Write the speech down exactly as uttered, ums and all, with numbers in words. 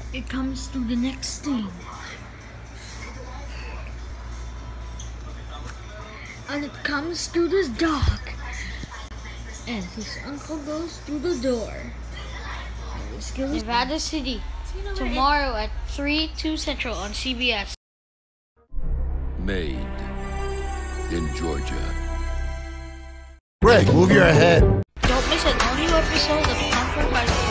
it comes to the next thing. And it comes to this dog. And his uncle goes through the door. Nevada City, tomorrow at three, two Central on C B S. Made in Georgia. Greg, move your head. Don't miss an all new episode of Comfort by